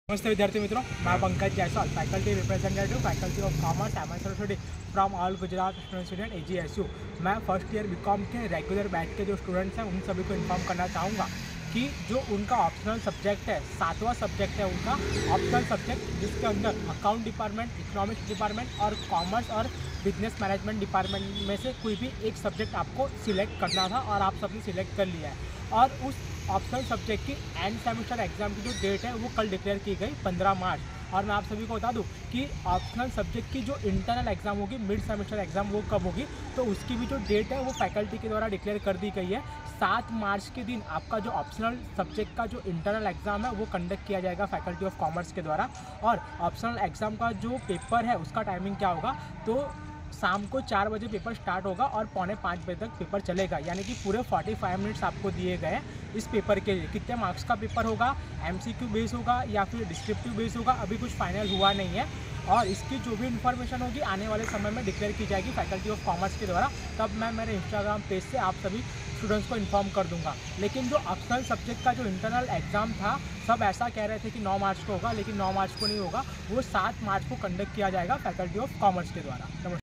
नमस्ते विद्यार्थी मित्रों, मैं Pankaj Jaiswal, faculty representative faculty of commerce MS university from all Gujarat student AGSU। मैं फर्स्ट ईयर बीकॉम के रेगुलर बैच के जो स्टूडेंट्स हैं उन सभी को इन्फॉर्म करना चाहूँगा कि जो उनका ऑप्शनल सब्जेक्ट है, 7वां सब्जेक्ट है उनका ऑप्शनल सब्जेक्ट, जिसके अंदर अकाउंट डिपार्टमेंट, इकोनॉमिक्स डिपार्टमेंट और कॉमर्स और बिजनेस मैनेजमेंट डिपार्टमेंट में से कोई भी एक सब्जेक्ट आपको सिलेक्ट करना था और आप सबने सिलेक्ट कर लिया है। और उस ऑप्शनल सब्जेक्ट की एंड सेमेस्टर एग्जाम की जो डेट है वो कल डिक्लेयर की गई 15 मार्च। और मैं आप सभी को बता दूं कि ऑप्शनल सब्जेक्ट की जो इंटरनल एग्जाम होगी, मिड सेमेस्टर एग्जाम, वो कब होगी, तो उसकी भी जो डेट है वो फैकल्टी के द्वारा डिक्लेयर कर दी गई है। 7 मार्च के दिन आपका जो ऑप्शनल सब्जेक्ट का जो इंटरनल एग्जाम है वो कंडक्ट किया जाएगा फैकल्टी ऑफ कॉमर्स के द्वारा। और ऑप्शनल एग्जाम का जो पेपर है उसका टाइमिंग क्या होगा, तो शाम को 4 बजे पेपर स्टार्ट होगा और पौने 5 बजे तक पेपर चलेगा। यानी कि पूरे 45 मिनट्स आपको दिए गए इस पेपर के लिए। कितने मार्क्स का पेपर होगा, MCQ बेस होगा या फिर डिस्क्रिप्टिव बेस होगा, अभी कुछ फाइनल हुआ नहीं है। और इसकी जो भी इन्फॉर्मेशन होगी आने वाले समय में डिक्लेयर की जाएगी फैकल्टी ऑफ कॉमर्स के द्वारा। तब मैं मेरे इंस्टाग्राम पेज से आप सभी स्टूडेंट्स को इन्फॉर्म कर दूंगा। लेकिन जो ऑप्शनल सब्जेक्ट का जो इंटरनल एग्जाम था, सब ऐसा कह रहे थे कि 9 मार्च को होगा, लेकिन 9 मार्च को नहीं होगा, वो 7 मार्च को कंडक्ट किया जाएगा फैकल्टी ऑफ कॉमर्स के द्वारा। नमस्कार।